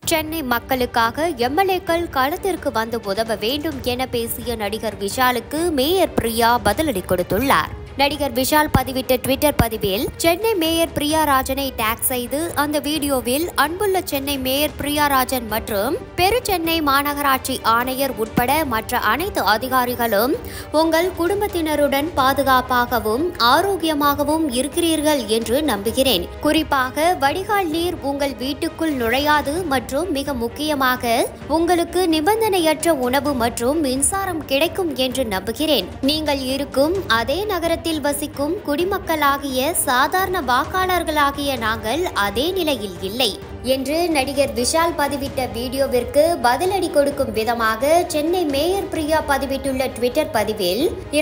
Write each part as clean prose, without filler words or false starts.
சென்னை மக்களுக்காக எம்எல்ஏக்கள் களத்திற்கு வந்து உதவ வேண்டும் என பேசிய நடிகர் விஷாலுக்கு மேயர் பிரியா பதிலடி கொடுத்துள்ளார். நடிகர் விஷால் பதிவிட்ட ட்விட்டர் பதிவில் சென்னை மேயர் பிரியா ராஜனை டேக் செய்து அந்த வீடியோவில் அன்புள்ள சென்னை மேயர் பிரியா ராஜன் மற்றும் பெரு சென்னை மாநகராட்சி ஆணையர் உட்பட மற்ற அனைத்து அதிகாரிகளும் உங்கள் குடும்பத்தினருடன் பாதுகாப்பாகவும் ஆரோக்கியமாகவும் இருக்கிறீர்கள் என்று நம்புகிறேன். குறிப்பாக வடிகால் நீர் உங்கள் வீட்டுக்குள் நுழையாது மற்றும் மிக முக்கியமாக உங்களுக்கு நிபந்தனையற்ற உணவு மற்றும் மின்சாரம் கிடைக்கும் என்று நம்புகிறேன். நீங்கள் இருக்கும் அதே நகரத்தில் வசிக்கும் குடிமக்களாகிய சாதாரண வாக்காளர்களாகிய நாங்கள் அதே நிலையில் இல்லை என்று நடிகர் விஷால் பதிவிட்ட வீடியோவிற்கு பதிலடி கொடுக்கும் விதமாக சென்னை மேயர் பிரியா பதிவிட்டுள்ள ட்விட்டர் பதிவில்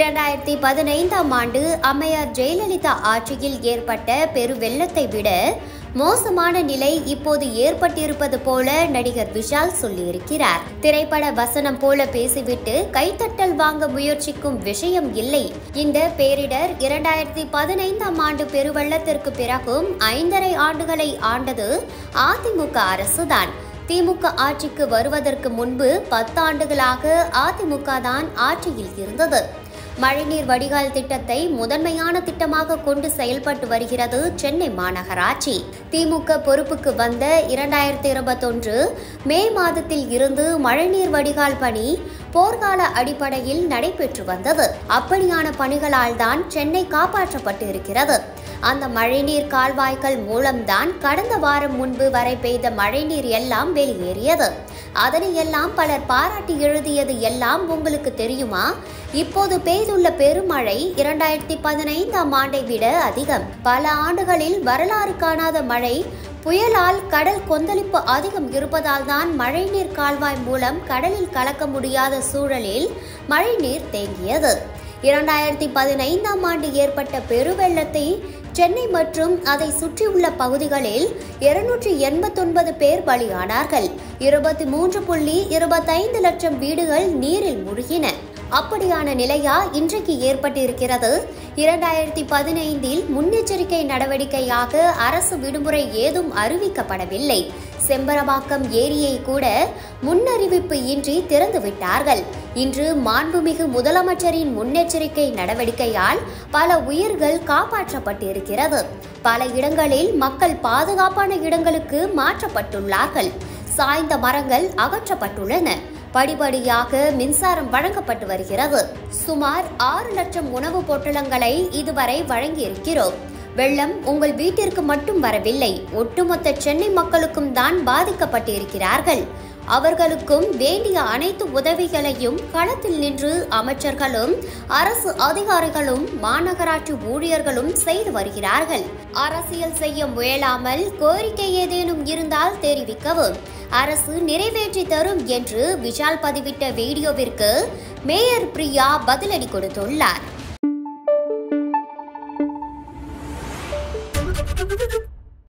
2015ஆம் ஆண்டு அம்மையார் ஜெயலலிதா ஆட்சியில் ஏற்பட்ட பெரு வெள்ளத்தை விட மோசமான நிலை இப்போது ஏற்பட்டிருப்பது போல நடிகர் விஷால் சொல்லியிருக்கிறார். திரைப்பட வசனம் போல பேசிவிட்டு கைத்தட்டல் வாங்க முயற்சிக்கும் விஷயம் இல்லை. இந்த பேரிடர் 2015ஆம் ஆண்டு பெருவெள்ளத்திற்கு பிறகும் 5½ ஆண்டுகளை ஆண்டது அதிமுக அரசுதான். திமுக ஆட்சிக்கு வருவதற்கு முன்பு 10 ஆண்டுகளாக அதிமுக தான் ஆட்சியில் இருந்தது. மழைநீர் வடிகால் திட்டத்தை முதன்மையான திட்டமாக கொண்டு செயல்பட்டு வருகிறது சென்னை மாநகராட்சி. திமுக பொறுப்புக்கு வந்த 2021 மே மாதத்தில் இருந்து மழைநீர் வடிகால் பணி போர்க்கால அடிப்படையில் நடைபெற்று வந்தது. அப்படியான பணிகளால் தான் சென்னை காப்பாற்றப்பட்டு இருக்கிறது. அந்த மழைநீர் கால்வாய்கள் மூலம்தான் கடந்த வாரம் முன்பு வரை பெய்த மழைநீர் எல்லாம் வெளியேறியது. அதனை எல்லாம் பலர் பாராட்டி எழுதியது எல்லாம் உங்களுக்கு தெரியுமா? இப்போது பெய்துள்ள பெருமழை 2015ஆம் ஆண்டை விட அதிகம். பல ஆண்டுகளில் வரலாறு காணாத மழை புயலால் கடல் கொந்தளிப்பு அதிகம் இருப்பதால் தான் மழைநீர் கால்வாய் மூலம் கடலில் கலக்க முடியாத சூழலில் மழைநீர் தேங்கியது. 2015ஆம் ஆண்டு ஏற்பட்ட பெருவெள்ளத்தை சென்னை மற்றும் அதை சுற்றியுள்ள பகுதிகளில் 289 பேர் பலியானார்கள். 23.25 லட்சம் வீடுகள் நீரில் மூழ்கின. அப்படியான நிலையா இன்றைக்கு ஏற்பட்டிருக்கிறது? 2015இல் முன்னெச்சரிக்கை நடவடிக்கையாக அரசு விடுமுறை ஏதும் அறிவிக்கப்படவில்லை. செம்பரவாக்கம் ஏரியை கூட முன்னறிவிப்பு இன்றி திறந்து விட்டார்கள். இன்று மாண்புமிகு முதலமைச்சரின் முன்னெச்சரிக்கை நடவடிக்கையால் பல உயிர்கள் காப்பாற்றப்பட்டிருக்கிறது. பல இடங்களில் மக்கள் பாதுகாப்பான இடங்களுக்கு மாற்றப்பட்டுள்ளார்கள். சாய்ந்த மரங்கள் அகற்றப்பட்டுள்ளன. படிப்படியாக மின்சாரம் வழங்கப்பட்டு வருகிறது. சுமார் 6 லட்சம் உணவு பொட்டலங்களை இதுவரை வழங்கியிருக்கிறோம். வெள்ளம் உங்கள் வீட்டிற்கு மட்டும் வரவில்லை, ஒட்டுமொத்த சென்னை மக்களுக்கும் தான் பாதிக்கப்பட்டிருக்கிறார்கள். அவர்களுக்கும் வேண்டிய அனைத்து உதவிகளையும் களத்தில் நின்று அமைச்சர்களும் அரசு அதிகாரிகளும் மாநகராட்சி ஊழியர்களும் செய்து வருகிறார்கள். அரசியல் செய்ய முயலாமல் கோரிக்கை ஏதேனும் இருந்தால் தெரிவிக்கவும், அரசு நிறைவேற்றி தரும் என்று விஷால் பதிவிட்ட வீடியோவிற்கு மேயர் பிரியா பதிலடி கொடுத்துள்ளார்.